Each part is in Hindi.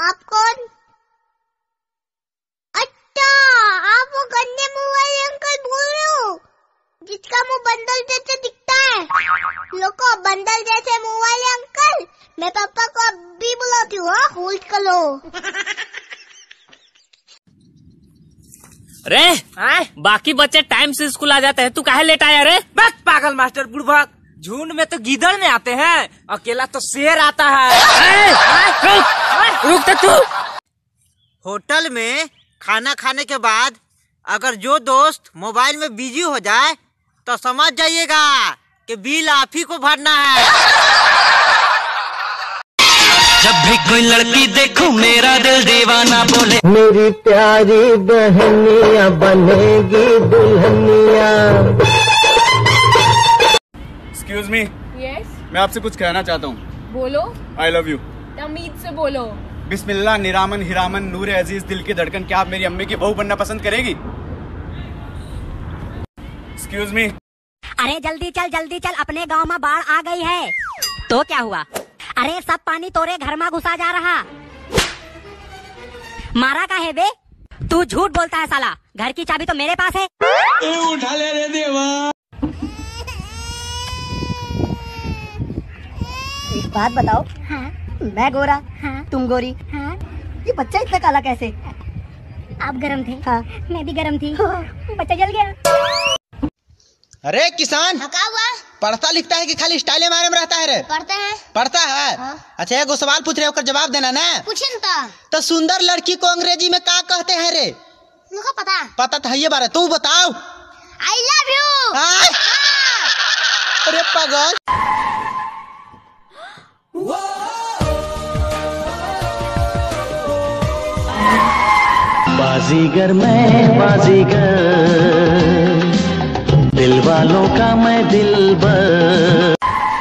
आप कौन? अच्छा, आप वो गंदे मुंह वाले अंकल बोल रहे हो जिसका मुंह बंदर जैसे दिखता है? लोगों, बंदर जैसे मुंह वाले अंकल, मैं पापा को अभी बुलाती हूँ। होल्ड करो। रे बाकी बच्चे टाइम से स्कूल आ जाते हैं, तू काहे लेट आया रे? बस पागल मास्टर बुढ़वा, झुंड में तो गीदड़ में आते हैं, अकेला तो शेर आता है। रुक तू। होटल में खाना खाने के बाद अगर जो दोस्त मोबाइल में बिजी हो जाए तो समझ जाइएगा कि बिल आप ही को भरना है। जब भी कोई लड़की देखूं मेरा दिल दीवाना बोले, मेरी प्यारी बहनिया बनेगी दुल्हनिया। Excuse me. यस, मैं आपसे कुछ कहना चाहता हूँ। बोलो। I love you. तमीज से बोलो। बिस्मिल्लाह निरामन हिरामन नूरे अजीज दिल की धड़कन, क्या आप मेरी अम्मी की बहू बनना पसंद करेगी? Excuse me. अरे जल्दी चल, अपने गांव में बाढ़ आ गई है। तो क्या हुआ? अरे सब पानी तोरे घर में घुसा जा रहा। मारा का है बे? तू झूठ बोलता है साला, घर की चाबी तो मेरे पास है। उठा ले रे देवा। एक बात बताओ। हाँ? मैं गोरा, हाँ? तुम गोरी, हाँ? ये बच्चा इतना काला कैसे? आप गरम थे, हाँ? मैं भी गरम थी, बच्चा जल गया। अरे किसान, क्या हुआ? पढ़ता लिखता है कि खाली स्टाइल मारे में रहता है रे? पढ़ते हैं। पढ़ता है? हाँ। अच्छा, एक सवाल पूछ रहे हो, जवाब देना ना। पूछे ना। तो सुंदर लड़की को अंग्रेजी में क्या कहते हैं रे? मुझे पता। पता तो है ये बारे, तू बताओ। I love you. अरे पागल। बाजीगर मैं बाजीगर, दिल वालों का मैं दिलबर।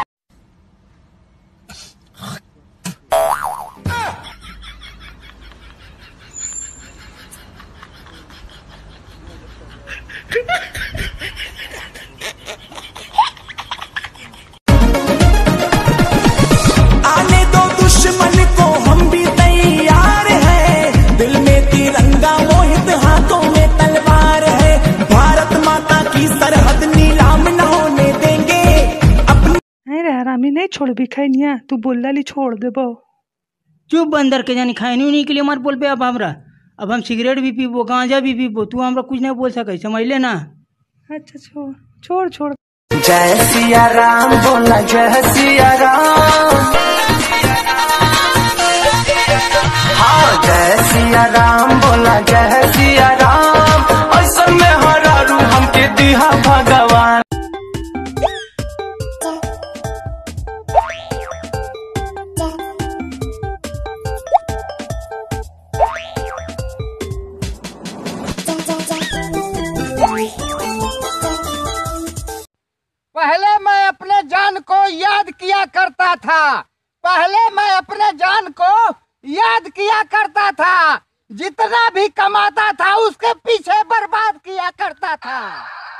आने दो दुश्मन को, हम भी तैयार हैं। दिल में तिरंगा मोहित, हाथों में तलवार है। भारत माता की सरहद नीलाम न होने देंगे अपनी। अरे हरामी नहीं छोड़ भी खैनिया, तू बोल ली छोड़ देबो। चुप बंदर के जानी, खाए नहीं के लिए मत बोल पे। अब हम सिगरेट भी पीबो, गांजा भी पीबो, तू हमरा कुछ नहीं बोल सके, समझ ले ना। अच्छा छोड़। जय सिया राम बोला, जय सिया राम। हाँ, जय सिया राम बोला, जय सिया राम। ऐसा में हरारू हमके दिहा भगवान। पहले मैं अपने जान को याद किया करता था, जितना भी कमाता था उसके पीछे बर्बाद किया करता था।